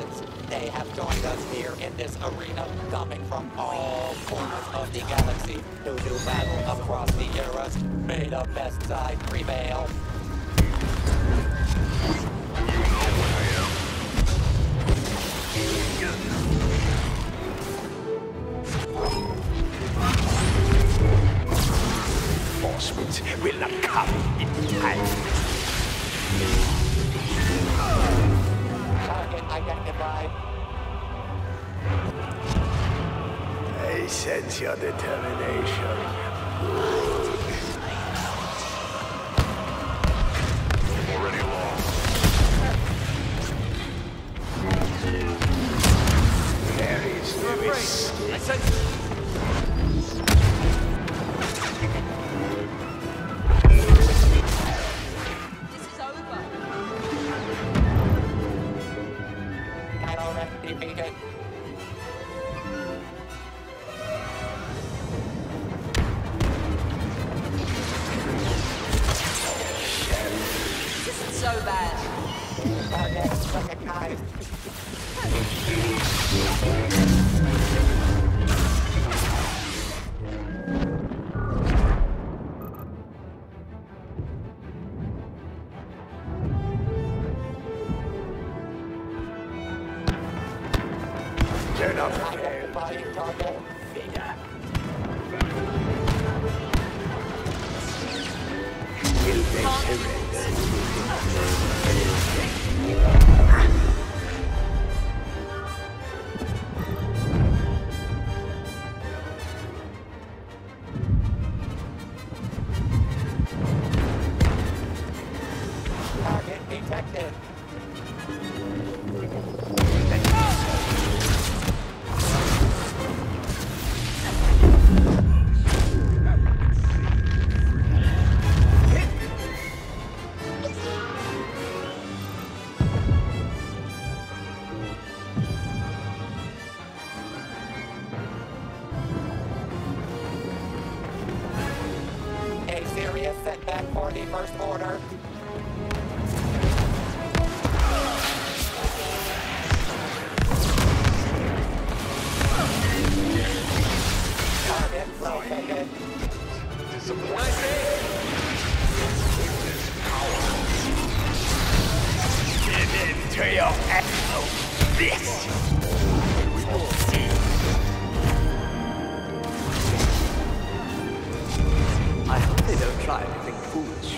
resistance. They have joined us here in this arena, coming from all corners of the galaxy to do battle across the eras. May the best side prevail. Reinforcements will not come in time. Target identified. I sense your determination. Already lost. There is no escape. I sense. Defeated. This is so bad. Target recognized. Turn off the Identifying target. Vader. Will they surrender? Target detected. A serious setback for the First Order. Target located. Get into your ammo. This. I hope they don't try anything foolish.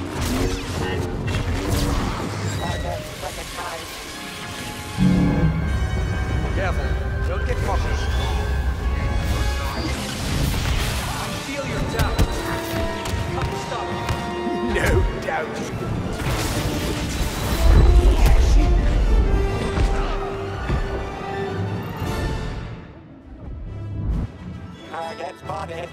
Target recognized. Careful, don't get cautious. I feel your doubt. Come stop. No doubt. Target spotted.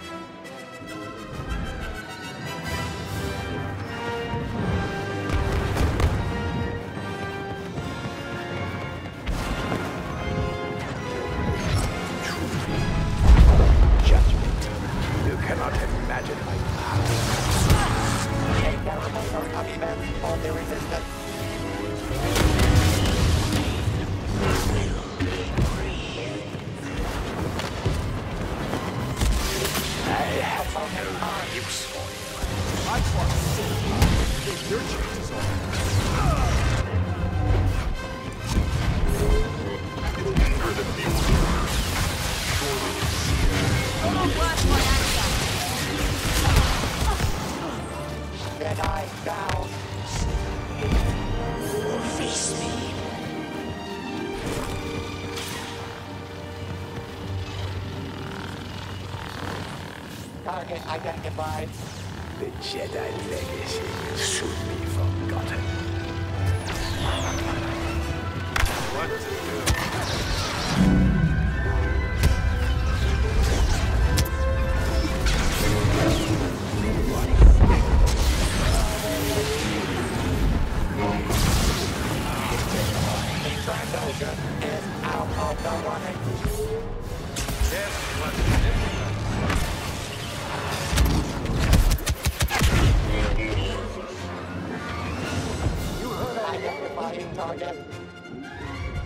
Judgment. You cannot imagine my power. A terrible turn of events for the resistance. I have no use for you. I want to see if your chances are. For the future. Hold on, work my anger. Jedi down. Face me. Target identified. The Jedi legacy will soon be forgotten. What to do? Trandoshan is out of the running. Yes, what? Identifying target.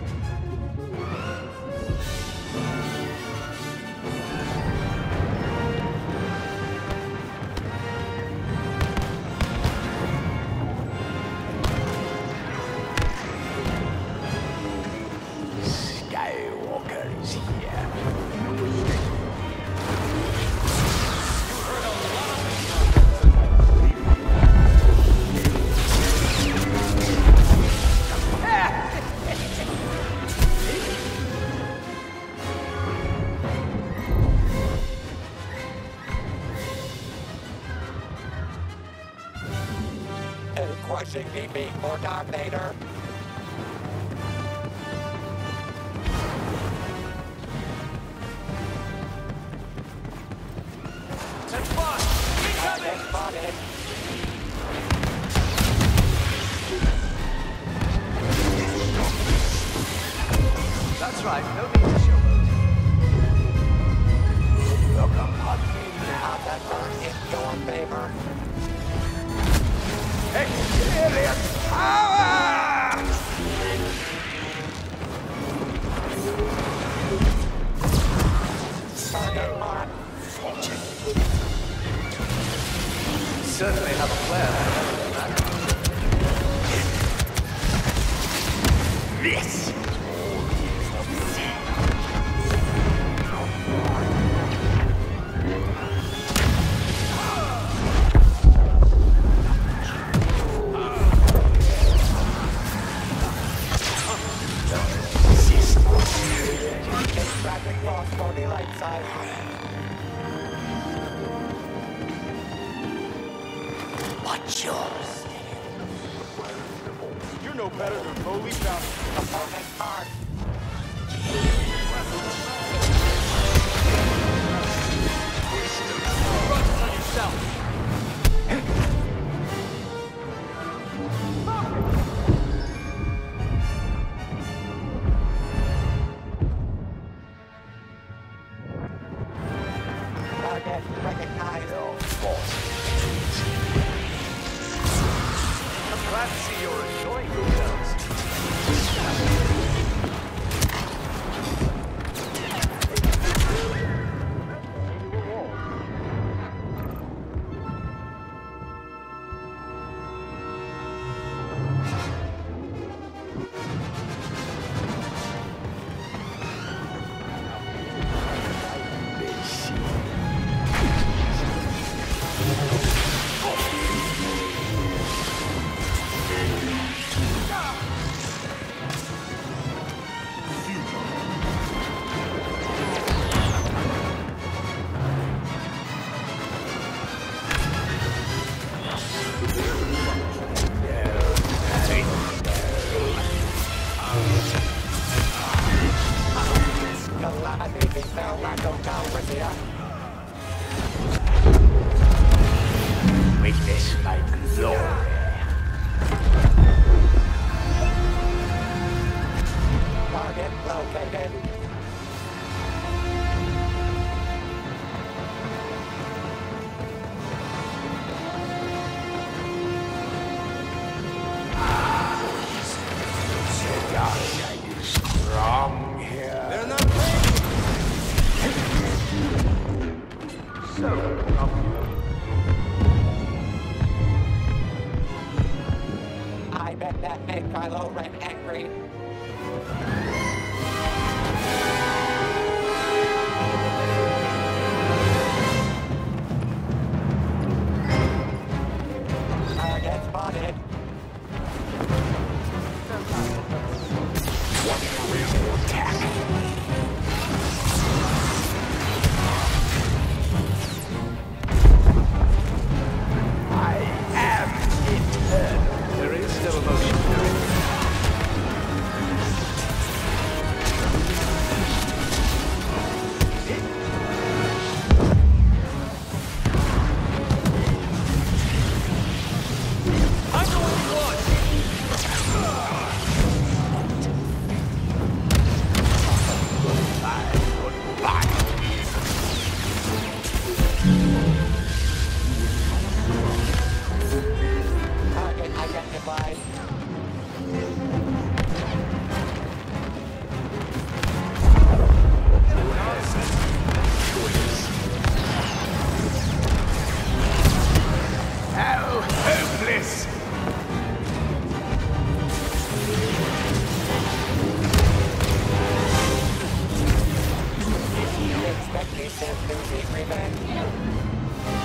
wishing me being more Darth Vader. That's fine. Target spotted. That's right. No need to showboat. Look upon me Now that burn in your favor. experience power! Target mark. Certainly have a plan. This! Extracting cross for the light side. What's yours? You're no better than lowly found. Opponent mark. Trust on yourself. Target recognized. I'm glad to see you're enjoying yourselves. Witness my glory. Target located. The dark side is strong here. They're not playing. I bet that made Kylo Ren angry. Target spotted. What will attack? I am eternal. There is still emotion to it. I know what you want. Target identified. How hopeless! Expect me to seek revenge.